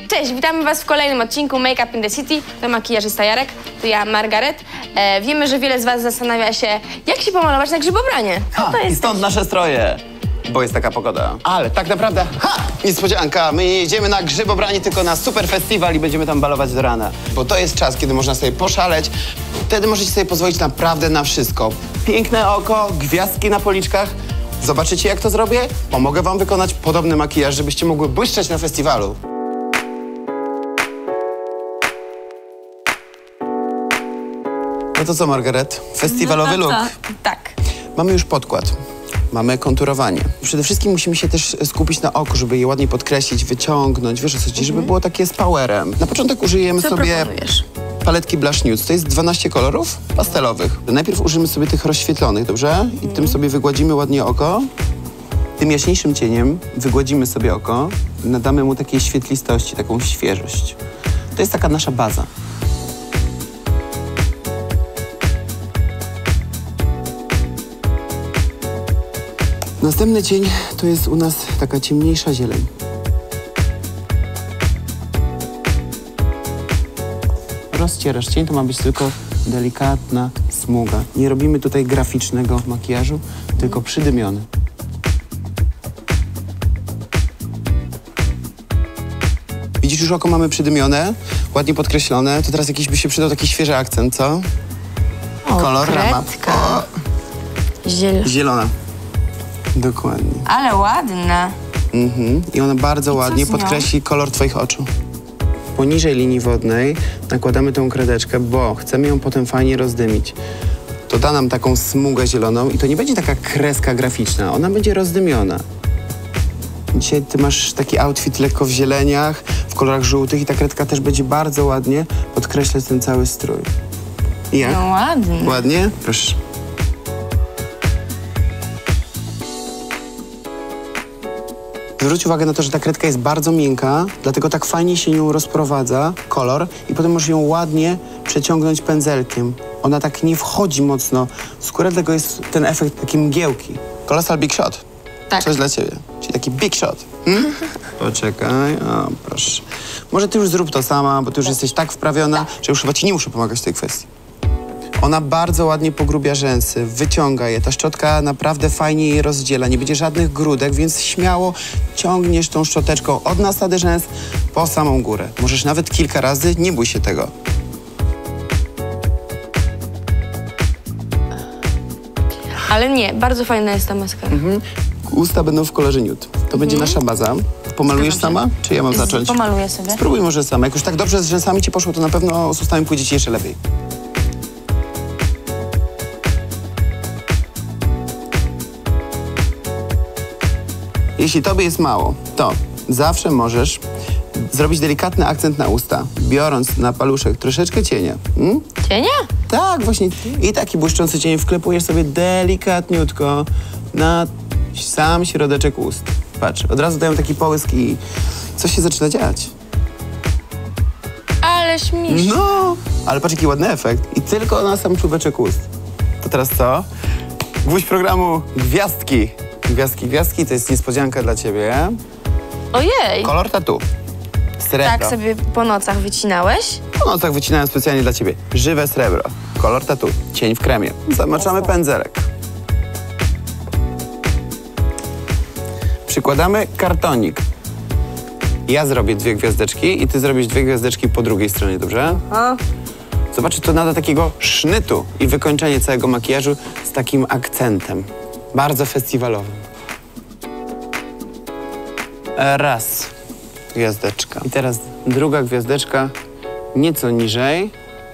Cześć, witamy was w kolejnym odcinku Make Up in the City. To makijażysta Jarek, to ja Margaret. Wiemy, że wiele z was zastanawia się, jak się pomalować na grzybobranie. I stąd nasze stroje, bo jest taka pogoda. Ale tak naprawdę, niespodzianka, my nie jedziemy na grzybobranie, tylko na super festiwal i będziemy tam balować do rana. Bo to jest czas, kiedy można sobie poszaleć, wtedy możecie sobie pozwolić naprawdę na wszystko. Piękne oko, gwiazdki na policzkach. Zobaczycie, jak to zrobię? Pomogę wam wykonać podobny makijaż, żebyście mogły błyszczeć na festiwalu. No to co, Margaret? Festiwalowy look. Tak. Mamy już podkład. Mamy konturowanie. Przede wszystkim musimy się też skupić na oku, żeby je ładnie podkreślić, wyciągnąć, wiesz o co chodzi, żeby było takie z powerem. Na początek użyjemy sobie proponujesz? paletki Blush Nude. To jest 12 kolorów pastelowych. Najpierw użyjemy sobie tych rozświetlonych, dobrze? I tym sobie wygładzimy ładnie oko. Tym jaśniejszym cieniem wygładzimy sobie oko, nadamy mu takiej świetlistości, taką świeżość. To jest taka nasza baza. Następny cień to jest u nas taka ciemniejsza zieleń. Rozcierasz cień, to ma być tylko delikatna smuga. Nie robimy tutaj graficznego makijażu, tylko przydymiony. Widzisz, już oko mamy przydymione, ładnie podkreślone. To teraz jakiś by się przydał taki świeży akcent, co? Kolor, rama. Zielona. Dokładnie. Ale ładna. I ona bardzo ładnie z nią? podkreśli kolor twoich oczu. Poniżej linii wodnej nakładamy tą kredeczkę, bo chcemy ją potem fajnie rozdymić. To da nam taką smugę zieloną i to nie będzie taka kreska graficzna, ona będzie rozdymiona. Dzisiaj ty masz taki outfit lekko w zieleniach, w kolorach żółtych i ta kredka też będzie bardzo ładnie podkreślać ten cały strój. I jak? No ładnie. Ładnie? Proszę. Zwróć uwagę na to, że ta kredka jest bardzo miękka, dlatego tak fajnie się nią rozprowadza kolor i potem możesz ją ładnie przeciągnąć pędzelkiem. Ona tak nie wchodzi mocno w skórę, dlatego jest ten efekt takiej mgiełki. Colossal Big Shot. Tak. Coś dla ciebie. Czyli taki big shot. Poczekaj, o proszę. Może ty już zrób to sama, bo ty już jesteś tak wprawiona, że już chyba ci nie muszę pomagać w tej kwestii. Ona bardzo ładnie pogrubia rzęsy, wyciąga je. Ta szczotka naprawdę fajnie je rozdziela. Nie będzie żadnych grudek, więc śmiało ciągniesz tą szczoteczką od nasady rzęs po samą górę. Możesz nawet kilka razy, nie bój się tego. Ale nie, bardzo fajna jest ta maskara. Usta będą w kolorze nude. To będzie nasza baza. Pomalujesz sama? Czy ja mam zacząć? Pomaluję sobie. Spróbuj może sama. Jak już tak dobrze z rzęsami ci poszło, to na pewno z ustami pójdzie ci jeszcze lepiej. Jeśli tobie jest mało, to zawsze możesz zrobić delikatny akcent na usta, biorąc na paluszek troszeczkę cienia. Cienia? Tak, właśnie. I taki błyszczący cień wklepujesz sobie delikatniutko na sam środeczek ust. Patrz, od razu dają taki połysk i coś się zaczyna dziać. Ale śmisz. No, ale patrz, jaki ładny efekt. I tylko na sam czubeczek ust. To teraz co? Gwóźdź programu gwiazdki. Gwiazdki to jest niespodzianka dla ciebie. Ojej. Kolor tatu. Srebro. Tak sobie po nocach wycinałeś? Po nocach wycinałem specjalnie dla ciebie. Żywe srebro. Kolor tatu. Cień w kremie. Zamaczamy pędzelek. Przykładamy kartonik. Ja zrobię 2 gwiazdeczki i ty zrobisz 2 gwiazdeczki po drugiej stronie, dobrze? Zobaczcie, to nada takiego sznytu i wykończenie całego makijażu z takim akcentem. Bardzo festiwalowym. Raz. Gwiazdeczka. I teraz druga gwiazdeczka nieco niżej.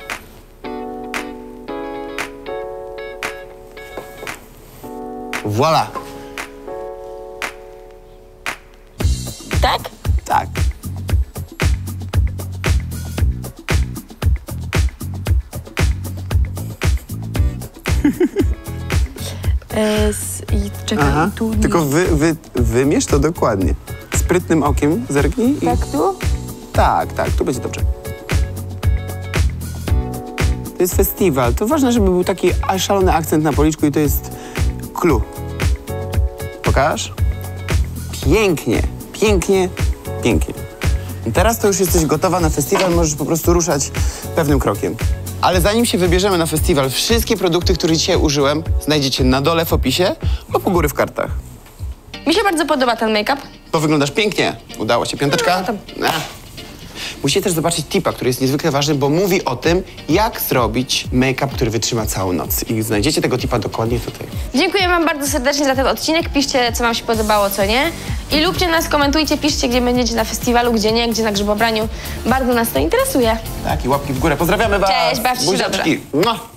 Voila! Tak? Tak. I czekaj, Aha. tu nie. Tylko wymierz to dokładnie. Sprytnym okiem zerknij i... Tak tu? Tak, tu będzie dobrze. To jest festiwal. To ważne, żeby był taki szalony akcent na policzku i to jest clue. Pokaż. Pięknie, pięknie, pięknie. Teraz to już jesteś gotowa na festiwal, możesz po prostu ruszać pewnym krokiem. Ale zanim się wybierzemy na festiwal, wszystkie produkty, które dzisiaj użyłem, znajdziecie na dole w opisie lub u góry w kartach. Mi się bardzo podoba ten make-up. To wyglądasz pięknie. Udało się. Piąteczka? No, to- Musicie też zobaczyć tipa, który jest niezwykle ważny, bo mówi o tym, jak zrobić make-up, który wytrzyma całą noc. I znajdziecie tego tipa dokładnie tutaj. Dziękuję wam bardzo serdecznie za ten odcinek. Piszcie, co wam się podobało, co nie. I lubcie nas, komentujcie, piszcie, gdzie będziecie na festiwalu, gdzie nie, gdzie na grzybobraniu. Bardzo nas to interesuje. Tak, i łapki w górę. Pozdrawiamy was! Cześć, bawcie się Buziaczki. Mua.